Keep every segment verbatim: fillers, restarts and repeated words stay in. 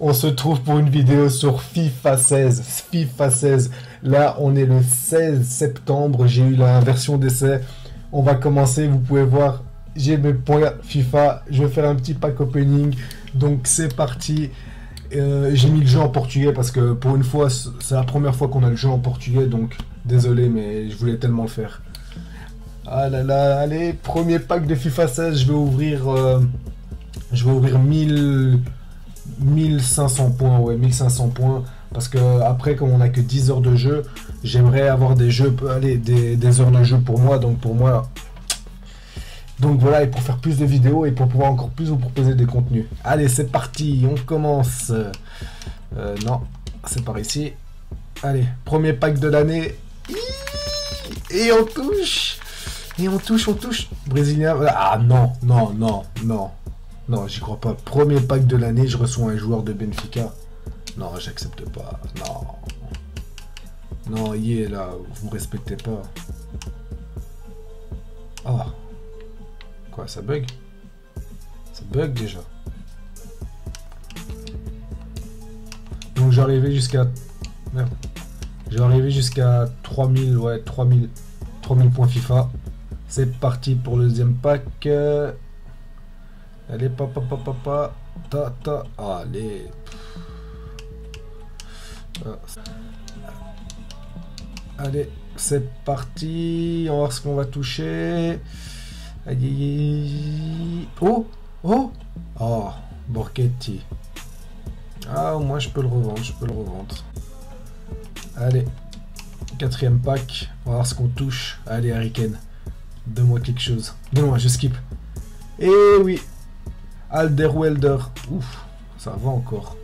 on se trouve pour une vidéo sur FIFA seize. FIFA seize. Là, on est le seize septembre. J'ai eu la version d'essai. On va commencer. Vous pouvez voir, j'ai mes points FIFA. Je vais faire un petit pack opening. Donc, c'est parti. Euh, j'ai mis le jeu en portugais parce que pour une fois, c'est la première fois qu'on a le jeu en portugais. Donc, désolé, mais je voulais tellement le faire. Ah là là, allez, premier pack de FIFA seize. Je vais ouvrir... Euh, je vais ouvrir mille... mille cinq cents points, ouais, mille cinq cents points, parce que après, comme on n'a que dix heures de jeu, j'aimerais avoir des jeux, allez, des, des heures de jeu pour moi, donc pour moi, donc voilà, et pour faire plus de vidéos, et pour pouvoir encore plus vous proposer des contenus. Allez, c'est parti, on commence. Euh, non, c'est par ici. Allez, premier pack de l'année, et on touche, et on touche, on touche, Brésilien, ah non, non, non, non. Non, j'y crois pas. Premier pack de l'année, je reçois un joueur de Benfica. Non, j'accepte pas. Non. Non, y est là, vous me respectez pas. Ah. Quoi, ça bug? Ça bug déjà. Donc j'ai arrivé jusqu'à... Merde. J'ai arrivé jusqu'à trois mille, ouais, trois mille, trois mille points FIFA. C'est parti pour le deuxième pack. Allez, papa, papa, papa, ta, ta, allez. Allez, c'est parti. On va voir ce qu'on va toucher. Aïe, aïe, aïe. Oh, oh, oh, Borghetti. Ah, au moins je peux le revendre, je peux le revendre. Allez, quatrième pack. On va voir ce qu'on touche. Allez, Harry Kane. Donne-moi quelque chose. Donne-moi, je skip. Et oui. Alderweireld, ouf, ça va encore.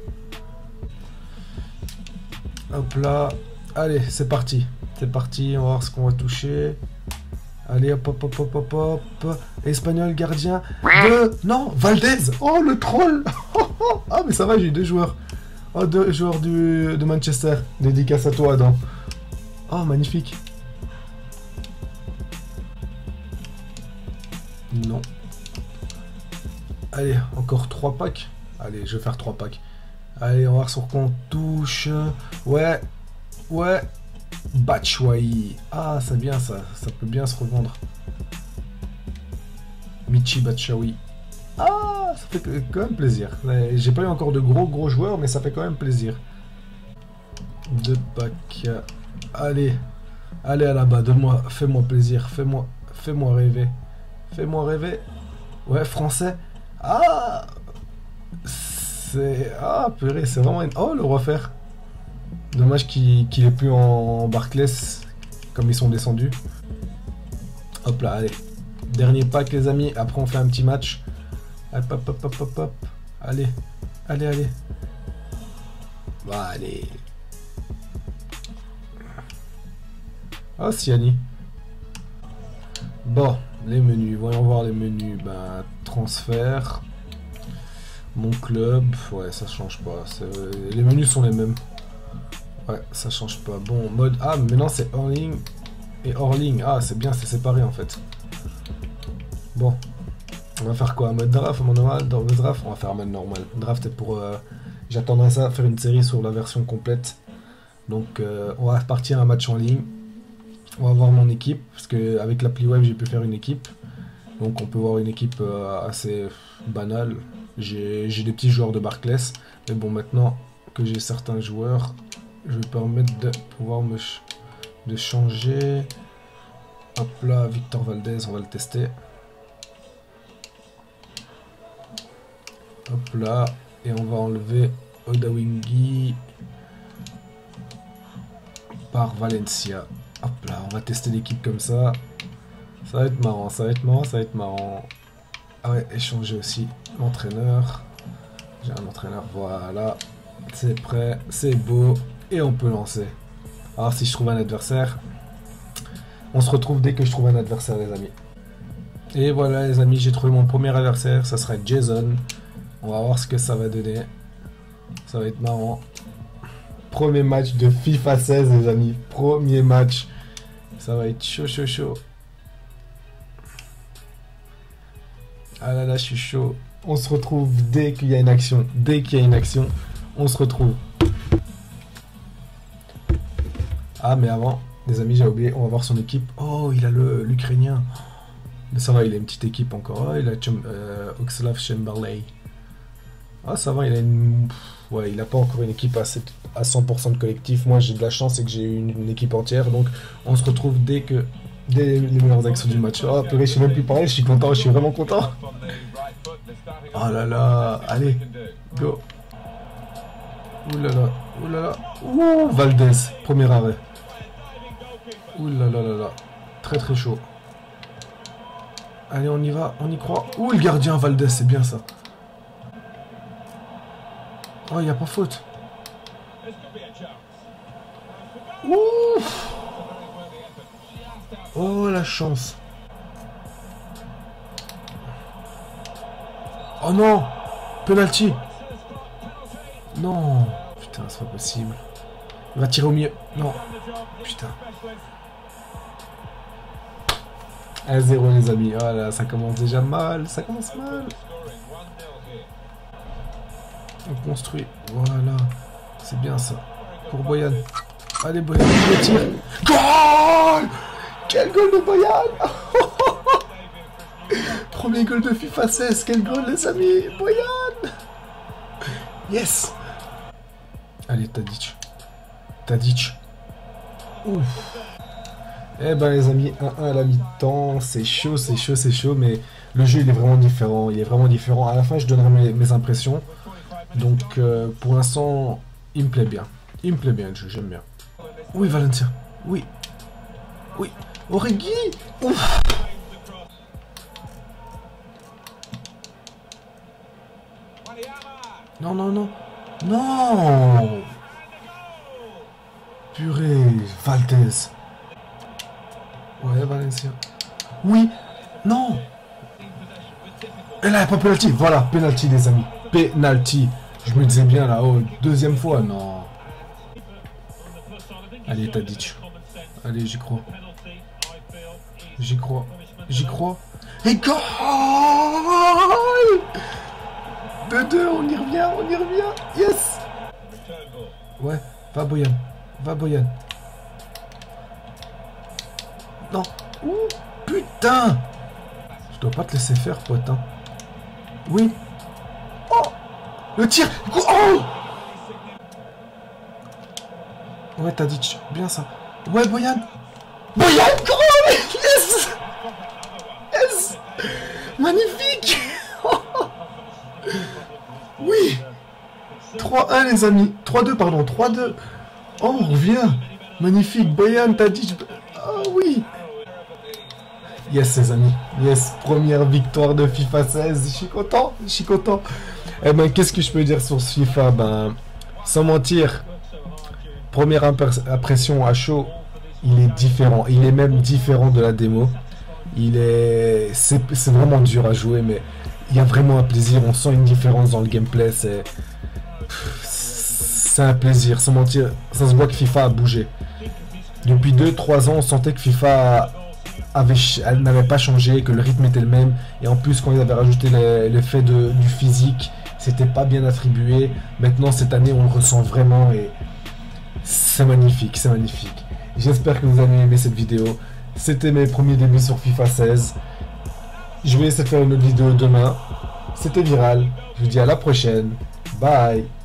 Hop là, allez, c'est parti, c'est parti, on va voir ce qu'on va toucher. Allez, hop, hop, hop, hop, hop, hop. Espagnol, gardien de... Non, Valdez. Oh, le troll. Ah, mais ça va, j'ai eu deux joueurs. Oh, deux joueurs du... de Manchester. Dédicace à toi, Adam. Oh, magnifique. Non. Allez, encore trois packs. Allez, je vais faire trois packs. Allez, on va voir sur quoi on touche. Ouais, ouais. Batshuayi. Ah, c'est bien ça. Ça peut bien se revendre. Michy Batshuayi. Ah, ça fait quand même plaisir. J'ai pas eu encore de gros gros joueurs, mais ça fait quand même plaisir. Deux packs. Allez. Allez à là-bas, donne-moi. Fais-moi plaisir. Fais-moi. Fais-moi rêver. Fais-moi rêver. Ouais, français. Ah, c'est... Ah, purée, c'est vraiment... Une... Oh, le refaire. Dommage qu'il qu'il est plus en Barclays, comme ils sont descendus. Hop là, allez. Dernier pack, les amis. Après, on fait un petit match. Hop, hop, hop, hop, hop, hop. Allez, allez, allez. Bah, allez. Oh, Siani. Bon, les menus. Voyons voir les menus. Ben, transfert. Mon club. Ouais, ça change pas. Les menus sont les mêmes. Ouais, ça change pas. Bon, mode... Ah, mais maintenant c'est hors ligne et hors ligne. Ah, c'est bien, c'est séparé en fait. Bon. On va faire quoi? Mode draft, mode normal, dans le draft? On va faire un mode normal. Draft est pour... Euh... J'attendrai ça, faire une série sur la version complète. Donc, euh, on va partir un match en ligne. On va voir mon équipe, parce que avec l'appli web, j'ai pu faire une équipe. Donc, on peut voir une équipe euh, assez banale. J'ai des petits joueurs de Barclays. Mais bon, maintenant que j'ai certains joueurs, je vais permettre de pouvoir me ch de changer. Hop là, Victor Valdez, on va le tester. Hop là, et on va enlever Odawingi par Valencia. Hop là, on va tester l'équipe comme ça. Ça va être marrant, ça va être marrant, ça va être marrant. Ah ouais, échanger aussi l'entraîneur. J'ai un entraîneur, voilà. C'est prêt, c'est beau. Et on peut lancer. Alors si je trouve un adversaire, on se retrouve dès que je trouve un adversaire, les amis. Et voilà, les amis, j'ai trouvé mon premier adversaire. Ça serait Jason. On va voir ce que ça va donner. Ça va être marrant. Premier match de FIFA seize, les amis. Premier match. Ça va être chaud, chaud, chaud. Ah là là, je suis chaud. On se retrouve dès qu'il y a une action. Dès qu'il y a une action, on se retrouve. Ah, mais avant, les amis, j'ai oublié, on va voir son équipe. Oh, il a le l'Ukrainien. Mais ça va, il a une petite équipe encore. Oh, il a Chum, euh, Oxlade Chamberlain. Ah, ça va, il a une... Ouais, il n'a pas encore une équipe à, sept... à cent pour cent de collectif. Moi, j'ai de la chance, c'est que j'ai une, une équipe entière. Donc, on se retrouve dès que... Dès les meilleures actions du match. Oh, purée, je sais même plus parler, je suis content, je suis vraiment content. Oh là là, allez, go. Ouh là là, ouh là là. Ouh, Valdez, premier arrêt. Ouh là là là là, très très chaud. Allez, on y va, on y croit. Ouh, le gardien Valdez, c'est bien ça. Oh, il n'y a pas faute. Ouh. Oh, la chance. Oh non, penalty. Non, putain, c'est pas possible. Il va tirer au milieu. Non, putain. un zéro les amis. Oh là, ça commence déjà mal. Ça commence mal. On construit. Voilà. C'est bien ça. Pour Boyan. Allez, Boyan, il tire. Goal! Quel goal de Boyan! Premier goal de FIFA seize. Quel goal, les amis! Boyan! Yes! Allez, Tadic. Tadic. Ouf. Eh ben, les amis, un un à la mi-temps. C'est chaud, c'est chaud, c'est chaud. Mais le jeu, il est vraiment différent. Il est vraiment différent. À la fin, je donnerai mes, mes impressions. Donc, euh, pour l'instant, il me plaît bien. Il me plaît bien le jeu, j'aime bien. Oui, Valencia. Oui. Oui. Origi. Ouf. Non, non, non. Non. Purée. Valdez. Ouais, Valencia. Oui. Non. Et là, il n'y a pas penalty. Voilà, penalty, les amis. Penalty. Je me disais bien là, oh, deuxième fois, non. Allez, Tadic. Allez, j'y crois. J'y crois. J'y crois. Et goal! deux deux, on y revient, on y revient. Yes! Ouais, va Boyan. Va Boyan. Non. Ouh, putain! Je dois pas te laisser faire, pote. Hein. Oui. Oh! Le tir! Oh! Ouais, Tadic, bien ça. Ouais, Boyan! Boyan! Oh, yes! Yes! Magnifique! Oui! trois un, les amis. trois deux, pardon. trois deux. Oh, on revient. Magnifique. Boyan, Tadic. Oh, oui! Yes, les amis. Yes, première victoire de FIFA seize. Je suis content. Je suis content. Eh ben, qu'est-ce que je peux dire sur ce FIFA? Ben, sans mentir, première impression à chaud, il est différent. Il est même différent de la démo. Il est, c'est vraiment dur à jouer, mais il y a vraiment un plaisir. On sent une différence dans le gameplay. C'est, c'est un plaisir. Sans mentir, ça se voit que FIFA a bougé. Depuis deux trois ans, on sentait que FIFA avait, elle n'avait pas changé, que le rythme était le même. Et en plus, quand ils avaient rajouté l'effet de du physique, c'était pas bien attribué. Maintenant, cette année, on le ressent vraiment et c'est magnifique, c'est magnifique. J'espère que vous avez aimé cette vidéo. C'était mes premiers débuts sur FIFA seize. Je vais essayer de faire une autre vidéo demain. C'était viral. Je vous dis à la prochaine. Bye.